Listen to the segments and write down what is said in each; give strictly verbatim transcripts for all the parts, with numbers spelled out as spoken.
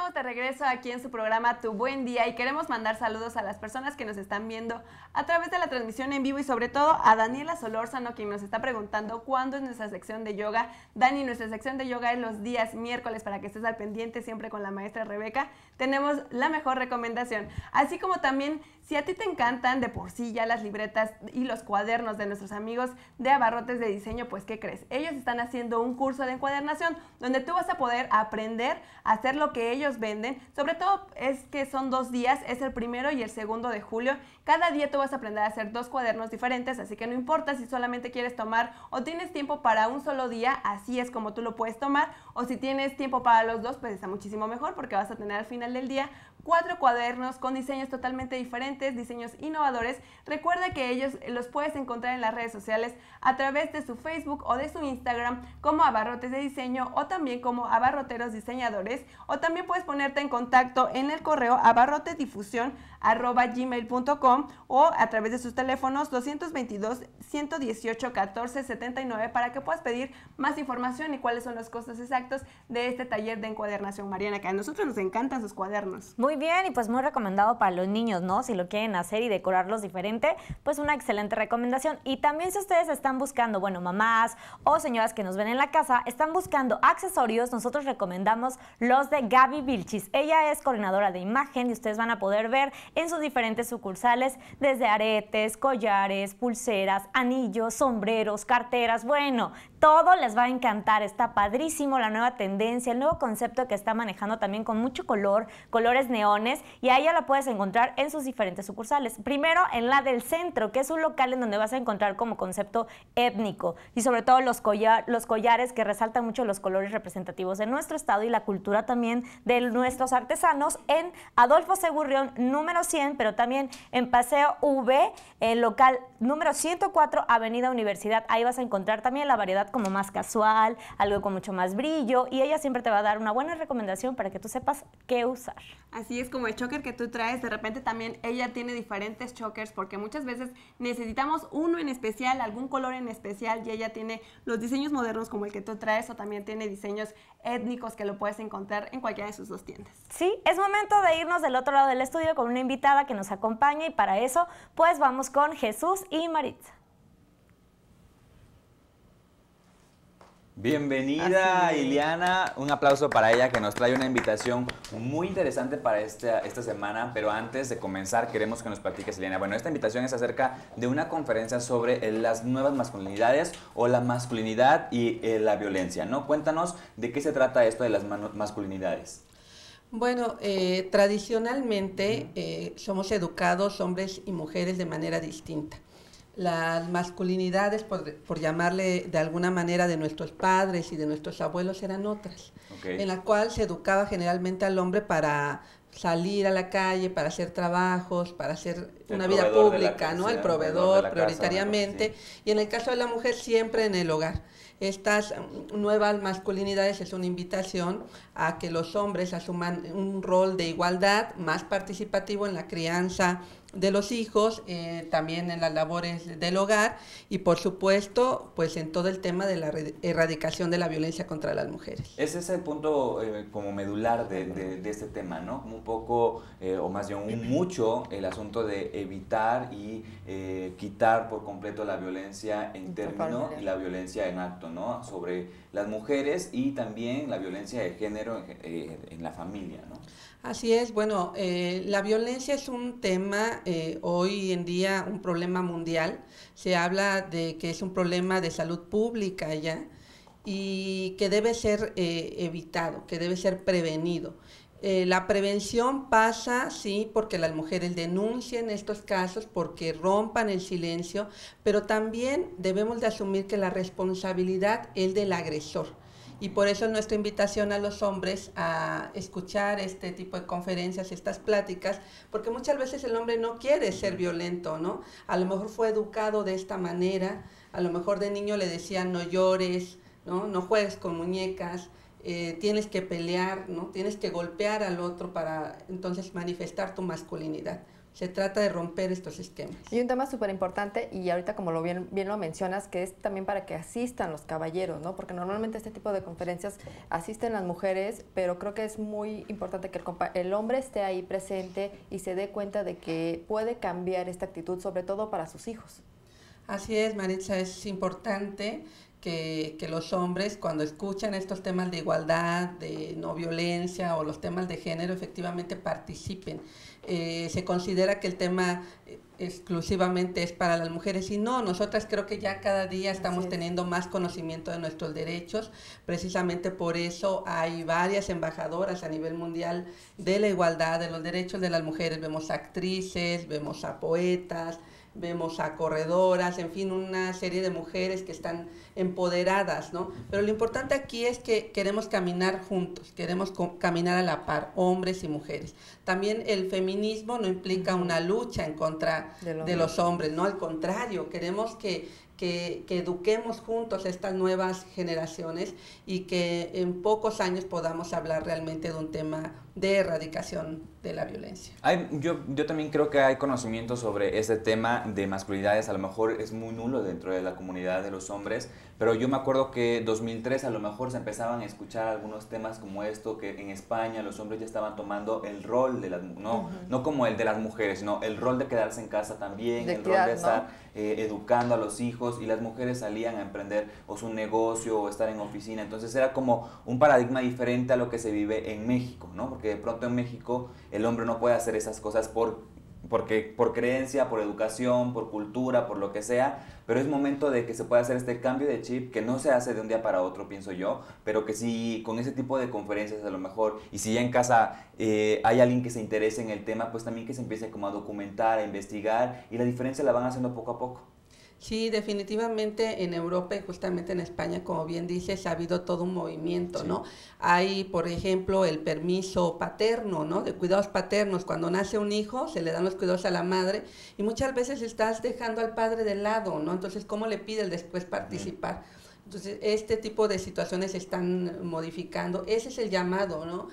estamos de regreso aquí en su programa Tu Buen Día y queremos mandar saludos a las personas que nos están viendo a través de la transmisión en vivo y sobre todo a Daniela Solórzano, quien nos está preguntando cuándo es nuestra sección de yoga. Dani, nuestra sección de yoga es los días miércoles para que estés al pendiente siempre con la maestra Rebeca. Tenemos la mejor recomendación, así como también si a ti te encantan de por sí ya las libretas y los cuadernos de nuestros amigos de Abarrotes de Diseño, pues ¿qué crees? Ellos están haciendo un curso de encuadernación donde tú vas a poder aprender a hacer lo que ellos venden. Sobre todo es que son dos días, es el primero y el segundo de julio. Cada día tú vas a aprender a hacer dos cuadernos diferentes, así que no importa si solamente quieres tomar o tienes tiempo para un solo día, así es como tú lo puedes tomar, o si tienes tiempo para los dos, pues está muchísimo mejor porque vas a tener al final del día cuatro cuadernos con diseños totalmente diferentes, diseños innovadores. Recuerda que ellos los puedes encontrar en las redes sociales a través de su Facebook o de su Instagram como Abarrotes de Diseño o también como Abarroteros Diseñadores, o también puedes ponerte en contacto en el correo abarrotedifusión arroba gmail punto com o a través de sus teléfonos doscientos veintidós, ciento dieciocho, catorce setenta y nueve para que puedas pedir más información y cuáles son los costos exactos de este taller de encuadernación. Mariana, que a nosotros nos encantan sus cuadernos. Muy bien, y pues muy recomendado para los niños, ¿no? Si lo quieren hacer y decorarlos diferente, pues una excelente recomendación. Y también si ustedes están buscando, bueno, mamás o señoras que nos ven en la casa, están buscando accesorios, nosotros recomendamos los de Gaby Vilchis. Ella es coordinadora de imagen y ustedes van a poder ver en sus diferentes sucursales desde aretes, collares, pulseras, anillos, sombreros, carteras, bueno, todo les va a encantar. Está padrísimo la nueva tendencia, el nuevo concepto que está manejando también con mucho color, colores neones, y a ella la puedes encontrar en sus diferentes sucursales. Primero en la del centro, que es un local en donde vas a encontrar como concepto étnico y sobre todo los, collar, los collares que resaltan mucho los colores representativos de nuestro estado y la cultura también de nuestros artesanos, en Adolfo Segurrión número cien, pero también en Paseo V, el local número ciento cuatro, Avenida Universidad. Ahí vas a encontrar también la variedad como más casual, algo con mucho más brillo, y ella siempre te va a dar una buena recomendación para que tú sepas qué usar. Así es, como el choker que tú traes, de repente también ella tiene diferentes chokers porque muchas veces necesitamos uno en especial, algún color en especial, y ella tiene los diseños modernos como el que tú traes, o también tiene diseños étnicos que lo puedes encontrar en cualquiera de sus dos tiendas. Sí, es momento de irnos del otro lado del estudio con una invitada que nos acompaña, y para eso pues vamos con Jesús y Maritza. Bienvenida Iliana, un aplauso para ella que nos trae una invitación muy interesante para esta, esta semana, pero antes de comenzar queremos que nos platiques, Iliana. Bueno, esta invitación es acerca de una conferencia sobre las nuevas masculinidades o la masculinidad y eh, la violencia, ¿no? Cuéntanos de qué se trata esto de las masculinidades. Bueno, eh, tradicionalmente eh, somos educados hombres y mujeres de manera distinta. Las masculinidades, por, por llamarle de alguna manera, de nuestros padres y de nuestros abuelos eran otras, okay, en la cual se educaba generalmente al hombre para salir a la calle, para hacer trabajos, para hacer el una vida pública, ¿no? El proveedor prioritariamente, casa, sí. Y en el caso de la mujer siempre en el hogar. Estas nuevas masculinidades es una invitación a que los hombres asuman un rol de igualdad, más participativo en la crianza de los hijos, eh, también en las labores del hogar y por supuesto pues en todo el tema de la erradicación de la violencia contra las mujeres. Ese es el punto eh, como medular de, de, de este tema, ¿no? Como un poco, eh, o más bien un mucho, el asunto de evitar y eh, quitar por completo la violencia en término y la violencia en acto, ¿no? Sobre las mujeres y también la violencia de género en, eh, en la familia, ¿no? Así es, bueno, eh, la violencia es un tema eh, hoy en día, un problema mundial. Se habla de que es un problema de salud pública ya y que debe ser eh, evitado, que debe ser prevenido. Eh, la prevención pasa, sí, porque las mujeres denuncien estos casos, porque rompan el silencio, pero también debemos de asumir que la responsabilidad es del agresor. Y por eso es nuestra invitación a los hombres a escuchar este tipo de conferencias, estas pláticas, porque muchas veces el hombre no quiere ser violento, ¿no? A lo mejor fue educado de esta manera, a lo mejor de niño le decían no llores, no, no juegues con muñecas, eh, tienes que pelear, ¿no? Tienes que golpear al otro para entonces manifestar tu masculinidad. Se trata de romper estos esquemas. Y un tema súper importante, y ahorita como lo bien, bien lo mencionas, que es también para que asistan los caballeros, ¿no? Porque normalmente este tipo de conferencias asisten las mujeres, pero creo que es muy importante que el, el hombre esté ahí presente y se dé cuenta de que puede cambiar esta actitud, sobre todo para sus hijos. Así es, Maritza, es importante que, que los hombres, cuando escuchan estos temas de igualdad, de no violencia o los temas de género, efectivamente participen. Eh, se considera que el tema exclusivamente es para las mujeres y no, nosotras creo que ya cada día estamos teniendo más conocimiento de nuestros derechos, precisamente por eso hay varias embajadoras a nivel mundial de la igualdad, de los derechos de las mujeres, vemos actrices, vemos a poetas, vemos a corredoras, en fin, una serie de mujeres que están empoderadas, ¿no? Pero lo importante aquí es que queremos caminar juntos, queremos caminar a la par, hombres y mujeres. También el feminismo no implica una lucha en contra de los hombres, ¿no? Al contrario, queremos que Que, que eduquemos juntos estas nuevas generaciones y que en pocos años podamos hablar realmente de un tema de erradicación de la violencia. Hay, yo, yo también creo que hay conocimiento sobre este tema de masculinidades, a lo mejor es muy nulo dentro de la comunidad de los hombres, pero yo me acuerdo que en dos mil tres a lo mejor se empezaban a escuchar algunos temas como esto, que en España los hombres ya estaban tomando el rol, de las, no, uh-huh. no como el de las mujeres, sino el rol de quedarse en casa también, de el equidad, rol de estar ¿no? eh, educando a los hijos, y las mujeres salían a emprender o su negocio o estar en oficina. Entonces era como un paradigma diferente a lo que se vive en México, ¿no? Porque de pronto en México el hombre no puede hacer esas cosas por, porque, por creencia, por educación, por cultura, por lo que sea, pero es momento de que se pueda hacer este cambio de chip que no se hace de un día para otro, pienso yo, pero que sí con ese tipo de conferencias a lo mejor, y si ya en casa eh, hay alguien que se interese en el tema, pues también que se empiece como a documentar, a investigar, y la diferencia la van haciendo poco a poco. Sí, definitivamente en Europa y justamente en España, como bien dices, ha habido todo un movimiento, sí. ¿no? Hay, por ejemplo, el permiso paterno, ¿no? De cuidados paternos. Cuando nace un hijo, se le dan los cuidados a la madre y muchas veces estás dejando al padre de lado, ¿no? Entonces, ¿cómo le pides después participar? Entonces, este tipo de situaciones se están modificando. Ese es el llamado, ¿no?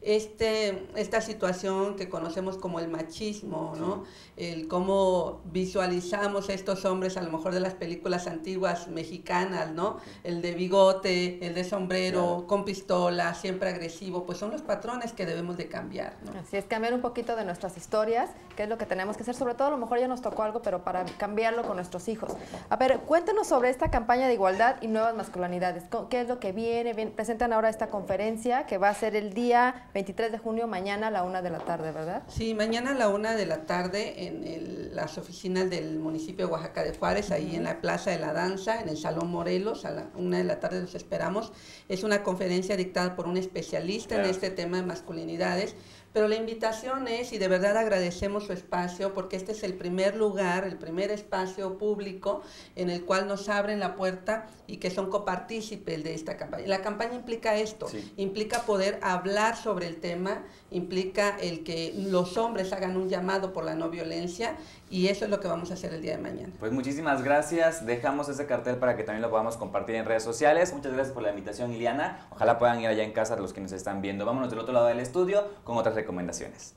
Este, esta situación que conocemos como el machismo, ¿no? El cómo visualizamos a estos hombres a lo mejor de las películas antiguas mexicanas, ¿no? El de bigote, el de sombrero, claro. con pistola, siempre agresivo, pues son los patrones que debemos de cambiar, ¿no? Así es, cambiar un poquito de nuestras historias, que es lo que tenemos que hacer, sobre todo a lo mejor ya nos tocó algo, pero para cambiarlo con nuestros hijos. A ver, cuéntanos sobre esta campaña de igualdad y nuevas masculinidades, ¿qué es lo que viene? Bien, presentan ahora esta conferencia que va a ser el día veintitrés de junio, mañana a la una de la tarde, ¿verdad? Sí, mañana a la una de la tarde en el, las oficinas del municipio de Oaxaca de Juárez, ahí uh-huh. en la Plaza de la Danza, en el Salón Morelos, a la una de la tarde los esperamos. Es una conferencia dictada por un especialista claro. en este tema de masculinidades, pero la invitación es, y de verdad agradecemos su espacio, porque este es el primer lugar, el primer espacio público en el cual nos abren la puerta y que son copartícipes de esta campaña. La campaña implica esto, sí. implica poder hablar sobre el tema, implica el que los hombres hagan un llamado por la no violencia, y eso es lo que vamos a hacer el día de mañana. Pues muchísimas gracias, dejamos ese cartel para que también lo podamos compartir en redes sociales. Muchas gracias por la invitación, Iliana, ojalá puedan ir allá en casa los que nos están viendo. Vámonos del otro lado del estudio con otras recomendaciones.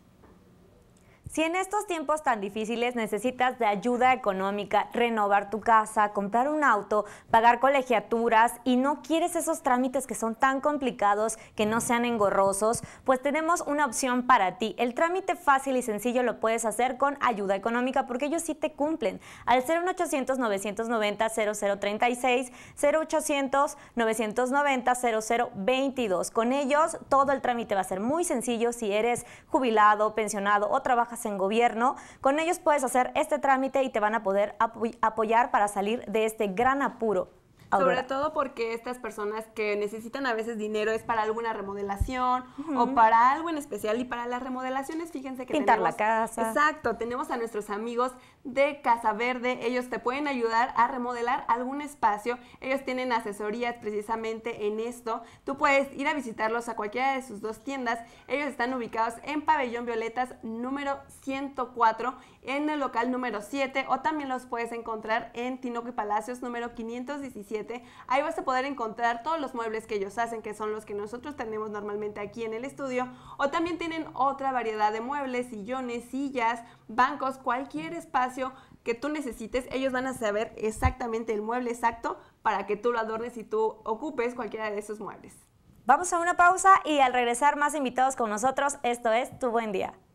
Si en estos tiempos tan difíciles necesitas de ayuda económica, renovar tu casa, comprar un auto, pagar colegiaturas y no quieres esos trámites que son tan complicados, que no sean engorrosos, pues tenemos una opción para ti. El trámite fácil y sencillo lo puedes hacer con ayuda económica porque ellos sí te cumplen. Al cero ochocientos, novecientos noventa, cero cero treinta y seis, cero ochocientos, novecientos noventa, cero cero veintidós. Con ellos todo el trámite va a ser muy sencillo si eres jubilado, pensionado o trabajas en gobierno. Con ellos puedes hacer este trámite y te van a poder apoy apoyar para salir de este gran apuro. Aurora. Sobre todo porque estas personas que necesitan a veces dinero es para alguna remodelación uh-huh. o para algo en especial, y para las remodelaciones, fíjense que pintar tenemos, la casa. Exacto, tenemos a nuestros amigos de Casa Verde. Ellos te pueden ayudar a remodelar algún espacio. Ellos tienen asesorías precisamente en esto. Tú puedes ir a visitarlos a cualquiera de sus dos tiendas. Ellos están ubicados en Pabellón Violetas número ciento cuatro en el local número siete, o también los puedes encontrar en Tinoco y Palacios número quinientos diecisiete. Ahí vas a poder encontrar todos los muebles que ellos hacen, que son los que nosotros tenemos normalmente aquí en el estudio, o también tienen otra variedad de muebles, sillones, sillas, bancos, cualquier espacio que tú necesites. Ellos van a saber exactamente el mueble exacto para que tú lo adornes y tú ocupes cualquiera de esos muebles. Vamos a una pausa y al regresar más invitados con nosotros. Esto es Tu Buen Día.